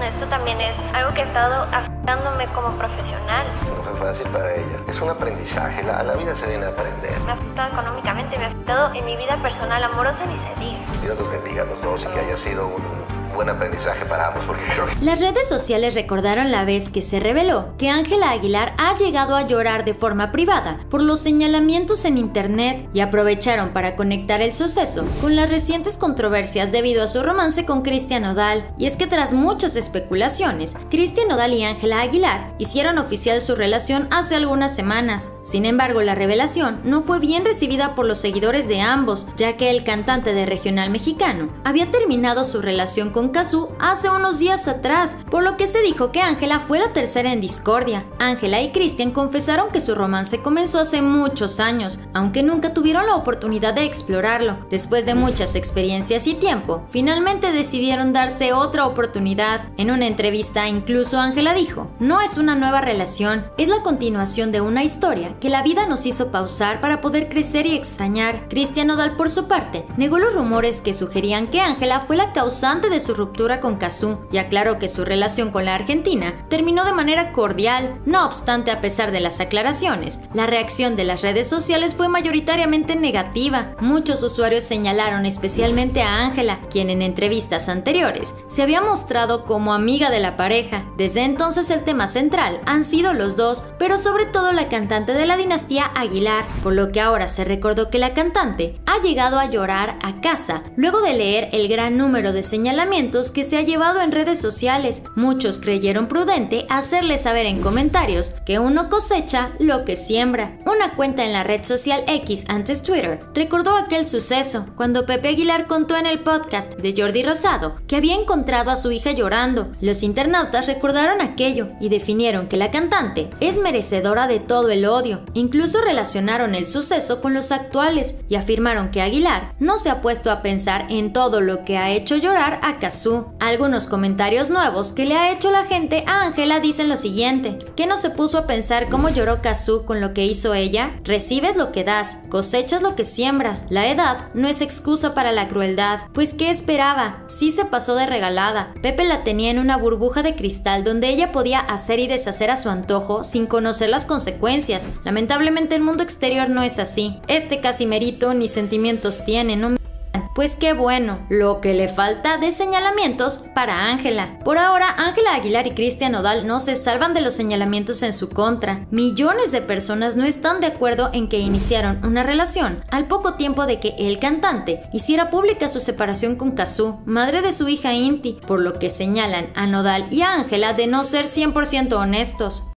esto también es algo que ha estado afectándome como profesional. No fue fácil para ella. Es un aprendizaje, la vida se viene a aprender. Me ha afectado económicamente, me ha afectado en mi vida personal, amorosa, ni se diga. Dios los bendiga a los dos y que haya sido un buen aprendizaje para ambos, porque creo que... Las redes sociales recordaron la vez que se reveló que Ángela Aguilar ha llegado a llorar de forma privada por los señalamientos en internet y aprovecharon para conectar el suceso con las recientes controversias debido a su romance con Cristian Nodal. Y es que tras muchas especulaciones, Cristian Nodal y Ángela Aguilar hicieron oficial su relación hace algunas semanas. Sin embargo, la revelación no fue bien recibida por los seguidores de ambos, ya que el cantante de regional mexicano había terminado su relación con Cazzu hace unos días atrás, por lo que se dijo que Ángela fue la tercera en discordia. Ángela y Cristian confesaron que su romance comenzó hace muchos años, aunque nunca tuvieron la oportunidad de explorarlo. Después de muchas experiencias y tiempo, finalmente decidieron darse otra oportunidad. En una entrevista incluso Ángela dijo: "No es una nueva relación, es la continuación de una historia que la vida nos hizo pausar para poder crecer y extrañar". Cristian Nodal, por su parte, negó los rumores que sugerían que Ángela fue la causante de su ruptura con Cazzu y aclaró que su relación con la argentina terminó de manera cordial. No obstante, a pesar de las aclaraciones, la reacción de las redes sociales fue mayoritariamente negativa. Muchos usuarios señalaron especialmente a Ángela, quien en entrevistas anteriores se había mostrado como amiga de la pareja. Desde entonces el tema central han sido los dos, pero sobre todo la cantante de la dinastía Aguilar, por lo que ahora se recordó que la cantante ha llegado a llorar a casa luego de leer el gran número de señalamientos que se ha llevado en redes sociales. Muchos creyeron prudente hacerle saber en comentarios que uno cosecha lo que siembra. Una cuenta en la red social X, antes Twitter, recordó aquel suceso cuando Pepe Aguilar contó en el podcast de Jordi Rosado que había encontrado a su hija llorando. Los internautas recordaron aquello y definieron que la cantante es merecedora de todo el odio. Incluso relacionaron el suceso con los actuales y afirmaron que Aguilar no se ha puesto a pensar en todo lo que ha hecho llorar a Cazzu. Algunos comentarios nuevos que le ha hecho la gente a Ángela dicen lo siguiente: ¿que no se puso a pensar cómo lloró Cazzu con lo que hizo ella? Recibes lo que das, cosechas lo que siembras. La edad no es excusa para la crueldad. Pues ¿qué esperaba? Sí se pasó de regalada. Pepe la tenía en una burbuja de cristal donde ella podía hacer y deshacer a su antojo sin conocer las consecuencias. Lamentablemente el mundo exterior no es así. Este Casimerito ni sentimientos tiene, no. Pues qué bueno, lo que le falta de señalamientos para Ángela. Por ahora, Ángela Aguilar y Cristian Nodal no se salvan de los señalamientos en su contra. Millones de personas no están de acuerdo en que iniciaron una relación al poco tiempo de que el cantante hiciera pública su separación con Cazzu, madre de su hija Inti, por lo que señalan a Nodal y a Ángela de no ser 100% honestos.